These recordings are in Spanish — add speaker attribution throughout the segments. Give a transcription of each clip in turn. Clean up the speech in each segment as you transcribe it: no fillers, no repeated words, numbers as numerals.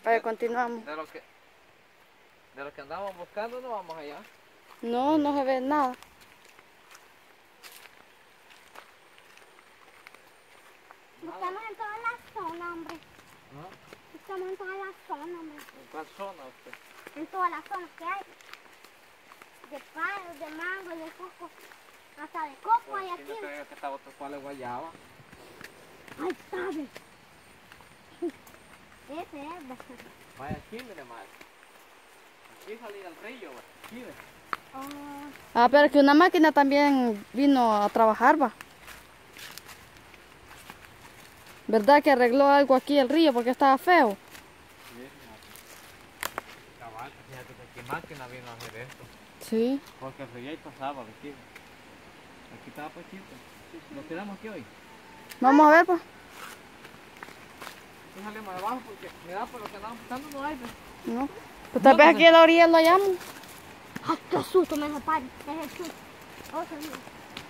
Speaker 1: Vaya, continuamos.
Speaker 2: De lo que andábamos buscando no vamos allá.
Speaker 1: No, no se ve nada.
Speaker 3: Buscamos en toda la zona, hombre.
Speaker 2: ¿No?
Speaker 3: Buscamos en toda la zona, hombre.
Speaker 2: ¿En cuál zona usted?
Speaker 3: En todas las zonas que hay. De palos, de mango, de coco. Hasta de coco hay aquí.
Speaker 2: Yo creía que estaba otro cual de guayaba.
Speaker 3: Ay, sabe. Ese es.
Speaker 2: Vaya aquí, mire mal. Aquí salía el río, aquí ve.
Speaker 1: Ah, pero que una máquina también vino a trabajar, va. ¿Verdad que arregló algo aquí el río porque estaba feo?
Speaker 2: Sí, cabal, fíjate que aquí máquina vino a hacer esto.
Speaker 1: Sí.
Speaker 2: Porque el río ahí pasaba, aquí. Aquí estaba poquito. Lo quedamos aquí hoy.
Speaker 1: Vamos a ver, pues.
Speaker 2: Aquí salimos de abajo porque, mira, por lo que andamos buscando no hay.
Speaker 1: No. Pues tal vez aquí a la orilla lo hallamos.
Speaker 3: ¡Ay, qué susto me separe! Es el susto. Oh, se mira.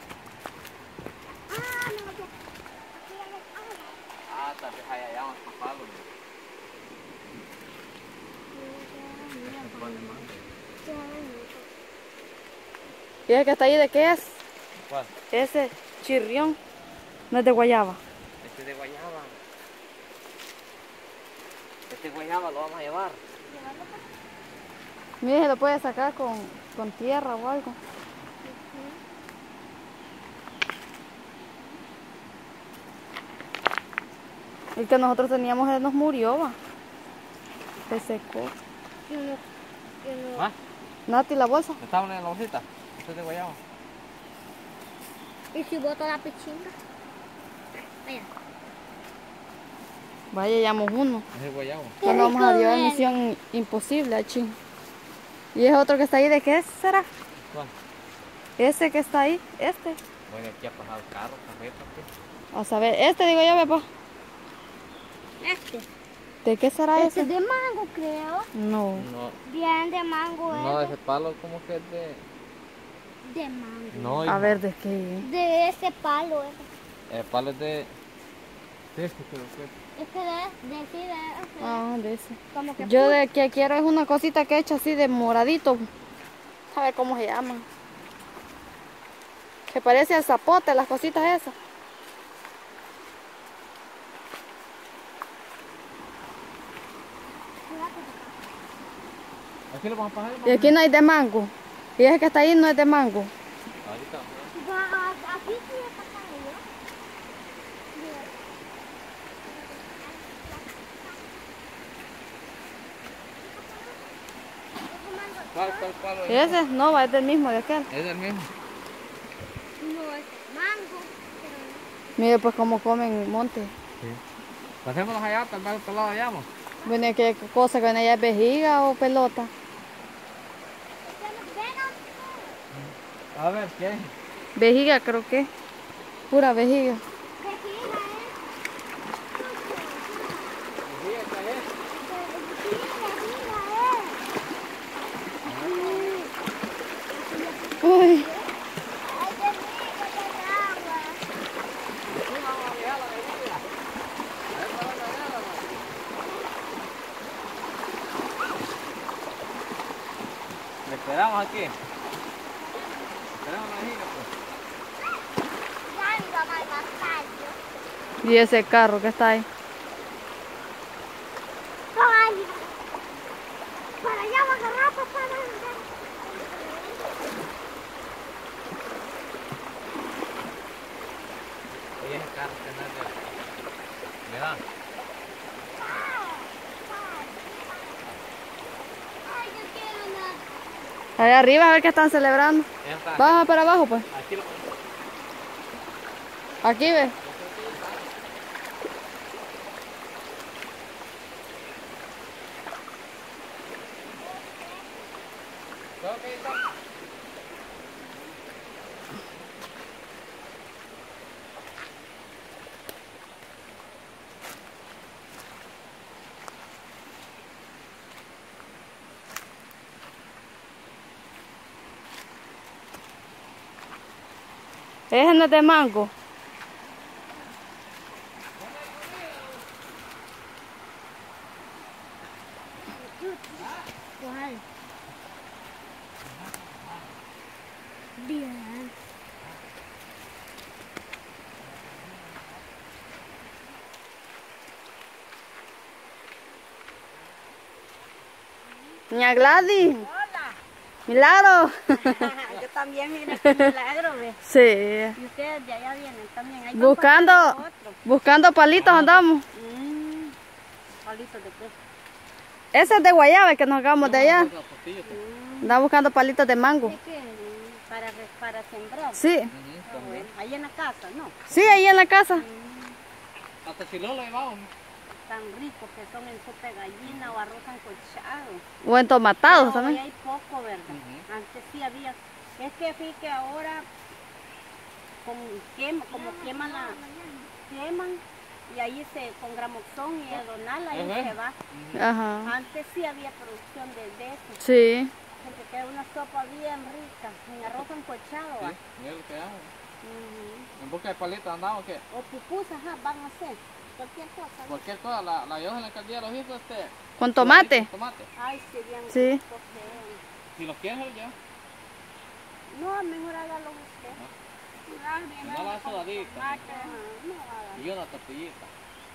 Speaker 3: Ah, no, aquí hay agua.
Speaker 2: Ah, tal vez allá vamos a palo.
Speaker 1: ¿Y el que está ahí de qué es?
Speaker 2: ¿Cuál?
Speaker 1: Ese chirrión. No es de guayaba.
Speaker 2: Este de guayaba. Este guayaba lo vamos a llevar.
Speaker 1: Mire, se lo puede sacar con tierra o algo. El que nosotros teníamos él nos murió, va. Se secó.
Speaker 3: Yo no.
Speaker 2: ¿Ah?
Speaker 1: Nati, la bolsa.
Speaker 2: ¿Estaban en la bolsita? Este es de guayaba.
Speaker 3: ¿Y si boto la pichinga? Vaya.
Speaker 1: Vaya, llamo uno.
Speaker 2: Es de guayaba.
Speaker 1: Que no vamos a llevar
Speaker 3: rico,
Speaker 1: misión imposible, achín. ¿Y es otro que está ahí de qué será?
Speaker 2: ¿Cuál?
Speaker 1: Ese que está ahí, este.
Speaker 2: Bueno, aquí ha pasado el carro, carreta, ¿qué?
Speaker 1: A saber, este digo yo, papá.
Speaker 3: Este.
Speaker 1: ¿De qué será
Speaker 3: Este
Speaker 1: ese?
Speaker 3: es de mango, creo.
Speaker 1: No.
Speaker 2: No,
Speaker 3: Bien de mango,
Speaker 2: no, ese palo como que es de...
Speaker 3: De mango.
Speaker 2: No,
Speaker 1: A ver, ¿de qué?
Speaker 3: De ese palo, ese.
Speaker 2: el palo es de este creo que.
Speaker 3: Es que sí, de ese.
Speaker 1: Ah, de ese.
Speaker 3: Como que
Speaker 1: Yo de que quiero es una cosita que he hecho así de moradito. A ver cómo se llama. Que parece al zapote, las cositas esas.
Speaker 2: Aquí lo vamos a pasar.
Speaker 1: Y aquí no hay de mango. Y ese que está ahí no es de mango.
Speaker 2: Ahorita.
Speaker 3: Aquí sí está cayendo.
Speaker 2: ¿Cuál palo
Speaker 1: ¿Y ese? No, va, es del mismo de aquel.
Speaker 2: Es el mismo.
Speaker 3: No es mango.
Speaker 1: Mire pues cómo comen monte.
Speaker 2: Sí. Pasémonos allá, tal vez otro lado hallamos.
Speaker 1: Bueno, ¿y qué cosa que viene allá es vejiga o pelota?
Speaker 2: A ver, ¿qué?
Speaker 1: Vejiga creo que. Pura vejiga. Uy.
Speaker 2: Le esperamos aquí. Esperamos la vejiga, pues.
Speaker 1: Y ese carro que está ahí.
Speaker 3: Para allá va a agarrar, papá.
Speaker 2: Oye, ese carro que no es de... ¿Verdad?
Speaker 3: Ay, yo quiero una.
Speaker 1: Allá arriba a ver qué están celebrando.
Speaker 2: Ya está.
Speaker 1: Baja para abajo pues.
Speaker 2: Aquí lo...
Speaker 1: Aquí ve. Ese no es de mango.
Speaker 3: ¿Cuál? Bien.
Speaker 1: Doña Gladys.
Speaker 3: Hola.
Speaker 1: Milagro.
Speaker 3: Yo también, mira, qué milagro, ve.
Speaker 1: Sí.
Speaker 3: Y ustedes de allá vienen también. Ahí van
Speaker 1: Buscando,
Speaker 3: pasando otro.
Speaker 1: buscando palitos andamos.
Speaker 3: ¿Palitos de qué?
Speaker 1: Ese es de guayaba el que nos acabamos de allá.
Speaker 2: La postilla, pues.
Speaker 1: Andamos buscando palitos de mango.
Speaker 3: ¿De qué? Para sembrar.
Speaker 1: Sí.
Speaker 2: Ujú,
Speaker 3: Ah,
Speaker 2: también.
Speaker 3: bueno. Ahí en la casa, ¿no?
Speaker 1: Sí, ahí en la casa.
Speaker 2: Hasta Chilón lo llevamos.
Speaker 3: Tan ricos que son en sopa de gallina o arroz sancochado.
Speaker 1: O entomatados
Speaker 3: Pero hoy
Speaker 1: también.
Speaker 3: hay poco, ¿verdad?
Speaker 2: Ujú.
Speaker 3: Antes sí había. Es que fíjate que ahora como queman y ahí con gramoxón y edonal ahí
Speaker 2: Ajá.
Speaker 3: se va.
Speaker 1: Ajá.
Speaker 3: Antes sí había producción de eso.
Speaker 1: Sí.
Speaker 3: Porque queda una sopa bien rica, en arroz sancochado.
Speaker 2: Sí,
Speaker 3: ¿va?
Speaker 2: mira lo que hago.
Speaker 3: Ujú.
Speaker 2: En busca de palitos andamos que
Speaker 3: O pupusas, ajá, van a hacer cualquier cosa. ¿no?
Speaker 2: cualquier cosa, la llevas en la alcaldía de los hijos,
Speaker 1: Con tomate.
Speaker 2: tomate.
Speaker 3: Ay, sí, bien
Speaker 1: Sí.
Speaker 3: rico que
Speaker 2: Si los quieres, ya.
Speaker 3: es. No, mejor hágalo usted.
Speaker 2: No la sudadita.
Speaker 3: Tomate, ajá, no haga.
Speaker 2: Y una tortillita.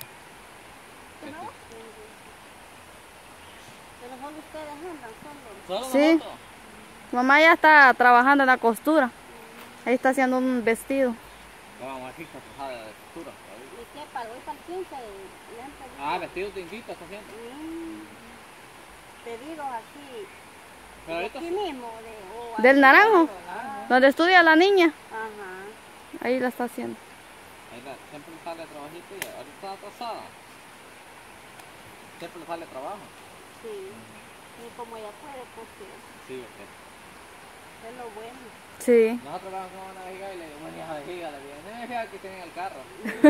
Speaker 3: Pero solo ustedes andan, solo.
Speaker 2: Solo
Speaker 1: Sí.
Speaker 2: nosotros.
Speaker 1: Mamá ya está trabajando en la costura. Ahí está haciendo un vestido.
Speaker 2: La vamos aquí con de costura.
Speaker 3: ¿Y qué? Para hoy para el 15 le han pedido.
Speaker 2: Ah, vestido te invita, está haciendo.
Speaker 3: Pedidos así.
Speaker 2: Pero
Speaker 3: de
Speaker 2: ahorita
Speaker 3: aquí mismo. O
Speaker 1: Del
Speaker 3: así,
Speaker 1: naranjo.
Speaker 3: ah,
Speaker 1: Donde estudia la niña.
Speaker 3: ajá.
Speaker 1: Ahí la está haciendo.
Speaker 2: ahí siempre le sale trabajito y ahorita está atrasada. Siempre le sale trabajo.
Speaker 3: Sí. Y como ella puede, pues sí.
Speaker 2: Sí, ok.
Speaker 3: Es lo bueno.
Speaker 1: Sí.
Speaker 2: Nosotros vamos con una vejiga y le digo, bueno, hija vejiga, le digo, no es vejiga que tienen el carro.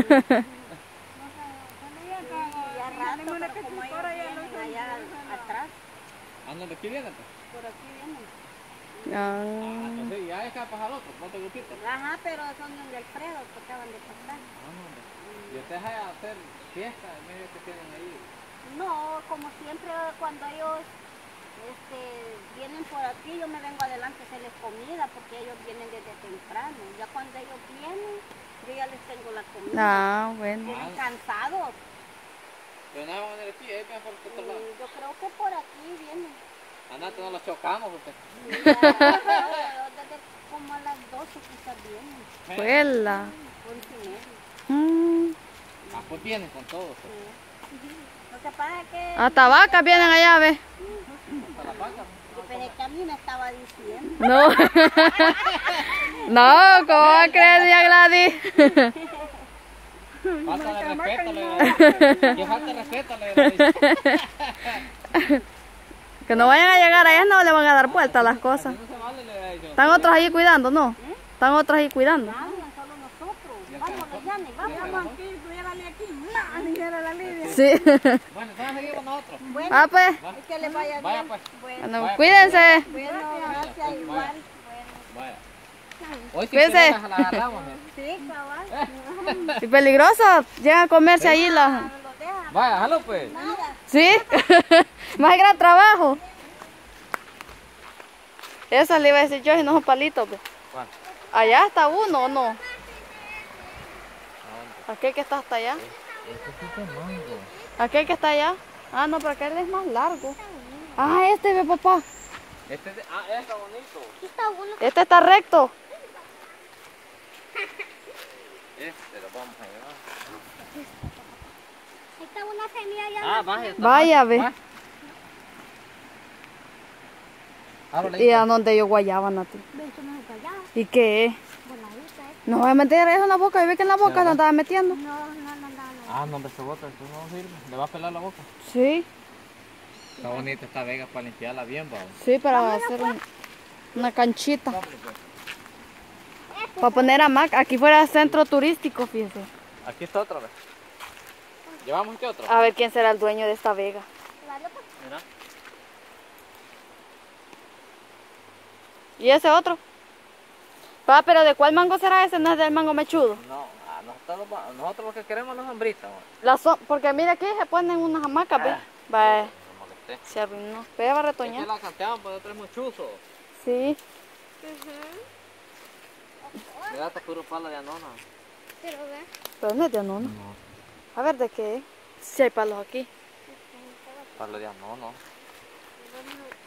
Speaker 3: Y ya rato, pero como ellos vienen allá atrás,
Speaker 2: Andan de aquí vienen, pues.
Speaker 3: por aquí vienen.
Speaker 1: Ah.
Speaker 2: Entonces ya es que va a pasar otro, otro grupito.
Speaker 3: Ajá, pero son de Alfredo, que acaban de pasar.
Speaker 2: Y ustedes hay a hacer fiesta en medio que tienen ahí.
Speaker 3: No, como siempre cuando ellos vienen por aquí, yo me vengo adelante a hacerles comida porque ellos vienen desde temprano. Ya cuando ellos vienen, yo ya les tengo la comida.
Speaker 1: Ah, bueno.
Speaker 3: Vienen cansados.
Speaker 2: Pero nada van a venir aquí, ahí vienen por otro lado.
Speaker 3: Yo creo que por aquí vienen.
Speaker 2: Andate, no los chocamos, porque.
Speaker 3: Desde como a las 12 quizás vienen.
Speaker 1: Huela.
Speaker 3: 11:30.
Speaker 2: Ah, pues vienen con todo. Pues.
Speaker 3: Lo que pasa es que
Speaker 1: Hasta vacas vienen allá, ve.
Speaker 2: Hasta la vaca.
Speaker 3: yo pensé que a mí me estaba diciendo.
Speaker 1: No. No, ¿cómo va a creer, doña Gladys?
Speaker 2: Falta de respeto, le digo. Que falta de respeto, le digo.
Speaker 1: Que no vayan a llegar allá, no le van a dar vuelta a las cosas.
Speaker 2: No se vale, le digo.
Speaker 1: Están otros ahí cuidando, ¿no? Están otros ahí cuidando.
Speaker 3: Nadie, solo nosotros.
Speaker 2: Ya
Speaker 3: Vámonos, Yanni, vamos aquí, tuviérale aquí. Dijera la Lidia.
Speaker 1: Sí.
Speaker 2: Bueno, entonces seguimos nosotros.
Speaker 3: Bueno,
Speaker 1: Ah, pues.
Speaker 3: es que le vaya
Speaker 2: Vaya,
Speaker 3: bien.
Speaker 2: pues.
Speaker 3: Bueno,
Speaker 1: Bueno, cuídense.
Speaker 3: gracias, igual. Bueno.
Speaker 2: Vaya. Hoy sí
Speaker 1: Cuídense.
Speaker 2: que la agarramos, ¿eh?
Speaker 3: Sí, cabal.
Speaker 1: Y peligroso, llegan a comerse ahí las...
Speaker 3: No lo deja.
Speaker 2: Vaya, jalo pues.
Speaker 3: Nada.
Speaker 1: ¿Sí? Más gran trabajo. Esa le iba a decir yo, si no son palitos. Pues.
Speaker 2: ¿Cuál?
Speaker 1: Allá está uno, ¿o no?
Speaker 2: ¿A dónde?
Speaker 1: Aquel que está hasta allá.
Speaker 2: Este sí es mango.
Speaker 1: Aquel que está allá. Ah, no, pero aquel es más largo. Ah, este, ve, papá.
Speaker 2: Este está bonito.
Speaker 3: Aquí está uno.
Speaker 1: Este está recto.
Speaker 2: Este lo vamos a llevar.
Speaker 3: Ahí está una semilla ya.
Speaker 2: Ah, vaya.
Speaker 1: Vaya, ve.
Speaker 2: Ábrele
Speaker 1: ¿Y
Speaker 2: ahí.
Speaker 1: a dónde ellos guayaban a ti?
Speaker 3: Ve, esto no es para allá.
Speaker 1: ¿Y qué es?
Speaker 3: Voladita,
Speaker 1: No voy a meter eso en la boca. Yo vi que en la boca la andaba metiendo.
Speaker 3: No.
Speaker 2: Ah, no, hombre, se bota, esto no sirve. Le va a pelar la boca.
Speaker 1: Sí,
Speaker 2: Está bonita esta vega para limpiarla bien, va.
Speaker 1: sí, para hacer una canchita.
Speaker 2: Vámonos, pues.
Speaker 1: Para poner hamaca. Aquí fuera centro turístico, fíjese.
Speaker 2: Aquí está otra vez. ¿Llevamos este otro?
Speaker 1: A ver quién será el dueño de esta vega.
Speaker 2: Mira.
Speaker 1: ¿Y ese otro? Pa, pero ¿de cuál mango será ese? ¿No es del mango mechudo?
Speaker 2: No, nosotros lo que queremos no es hambrita, va.
Speaker 1: Porque mira aquí se ponen unas hamacas, ¿ves? Va,
Speaker 2: canté.
Speaker 1: Se arruinó. Pero va a
Speaker 2: Es que
Speaker 1: retoñar.
Speaker 2: la canteamos por otro muchuzo.
Speaker 1: Sí.
Speaker 2: Mira, está puro palo de anona.
Speaker 3: Pero ve.
Speaker 1: Pero no es de anono. A ver de qué es. Si hay palos aquí.
Speaker 2: Palo de anono.
Speaker 3: Bueno,